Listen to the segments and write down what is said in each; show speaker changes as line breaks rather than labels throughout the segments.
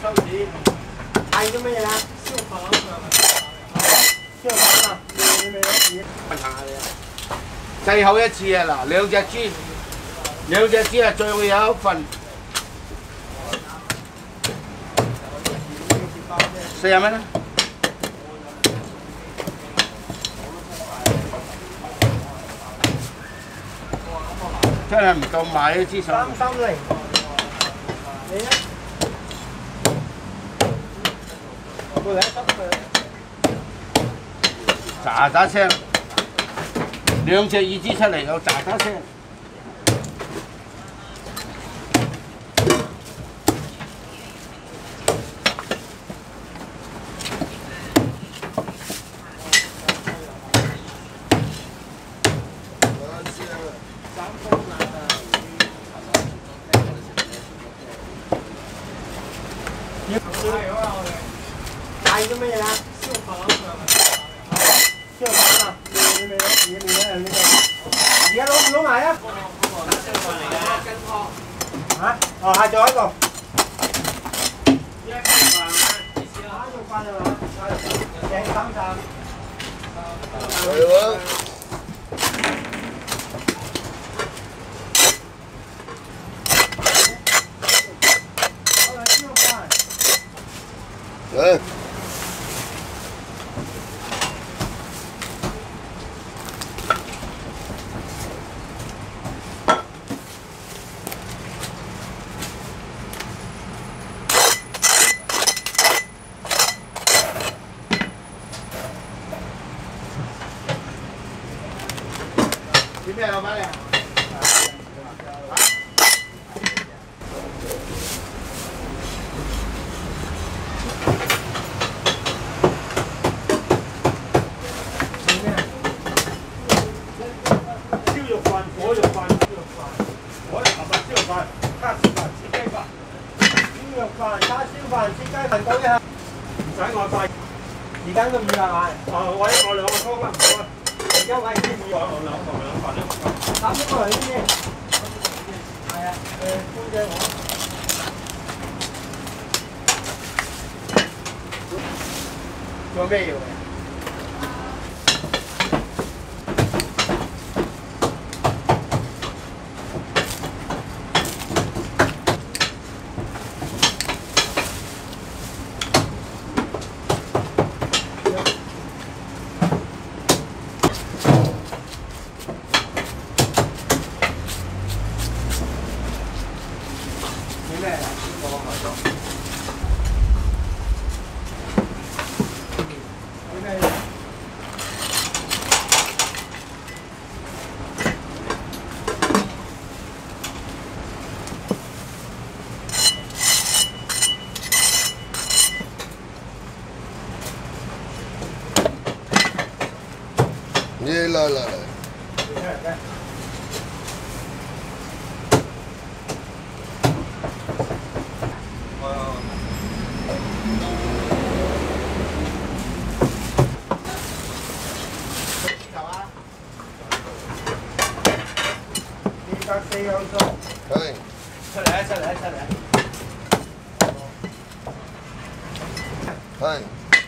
收紙，係做乜嘢啊？消防啊！你未攞紙？問下你啊！最後一次啊！嗱，兩隻豬啊，最後有一份40蚊啦。真係唔夠買呢支手。330，你咧？過嚟喳喳聲，兩隻耳支出嚟有喳喳聲。係做乜嘢啊？消防啊！你未攞紙，你咧呢個？而家攞唔攞埋啊？嚇？哦，係仲有一個。用飯係嘛？正三餐。係喎。
嗯。
點咩老闆嚟啊？火肉飯，我哋頭飯燒肉飯、叉燒飯、切雞飯、豬肉飯、叉燒飯、切雞飯講一下，唔使外賣。而家都200萬。我兩個湯啦，唔該。而家位先200，我兩份啦。3個嚟先。係啊，歡迎我。做咩要？
ये ला ला ला 240有數。係。出嚟啊！出嚟啊！出嚟啊！係。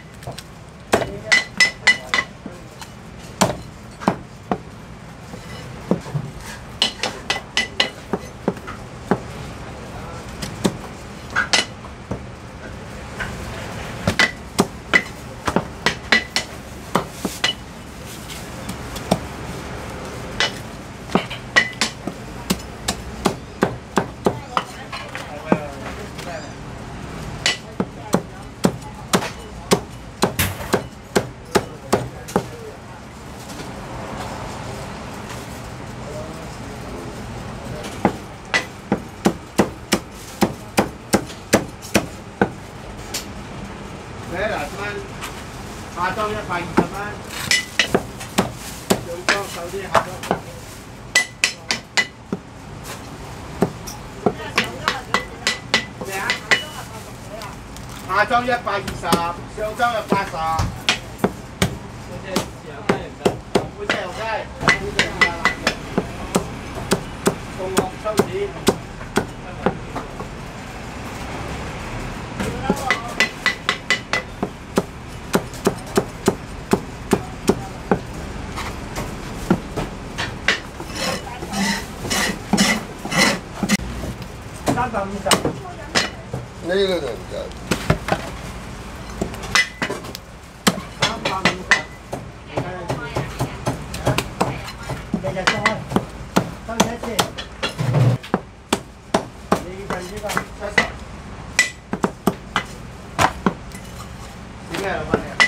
下裝120蚊，上裝手啲下裝。咩啊？下裝120，上裝就80。半隻油雞，共樂收紙。
350。
呢個就
350。日日開，收一次。你份呢個70。
點解老闆你？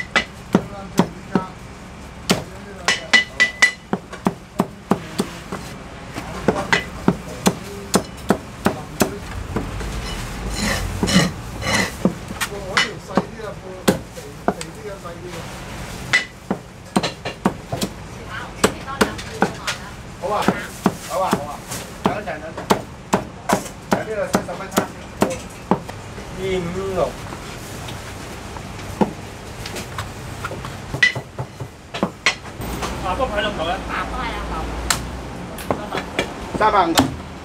好啊，好啊，好啊，等一陣，有呢度70蚊叉燒。
256。
都排到頭咧。
都係啊，
350。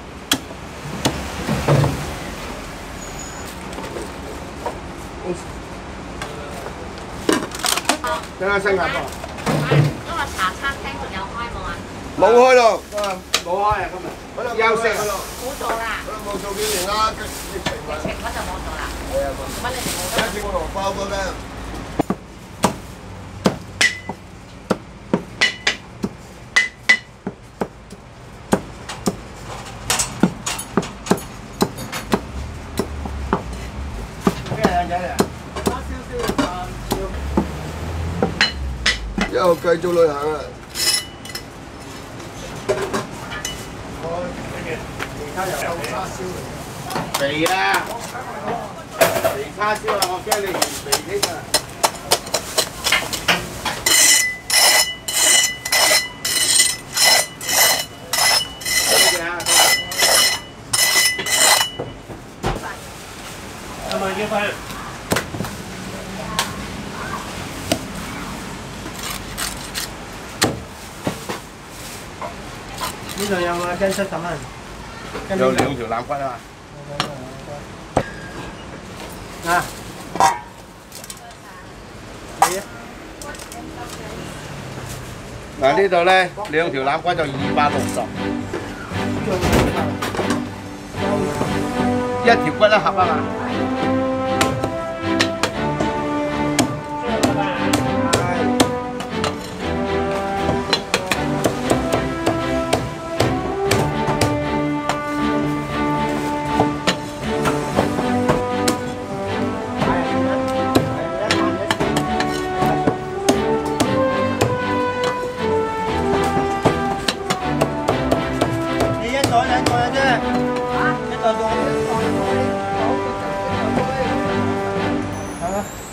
等下新加坡。
今日茶餐廳仲有開冇啊？
冇開咯，
冇開啊，今日休息。
冇做啦，
冇做幾年啦，疫情
疫情嗰就冇做啦。
係啊，
乜你哋冇
一次我落包嗰間。以後繼續旅行啊！
肥啊！肥叉燒啊！我驚你嫌肥添啊！
係咪要快？
呢度有啊，斤70蚊。
有2條腩骨啊嘛。
啊！
嗱呢度咧2條腩骨就260，一條骨一盒啊嘛。
好啊。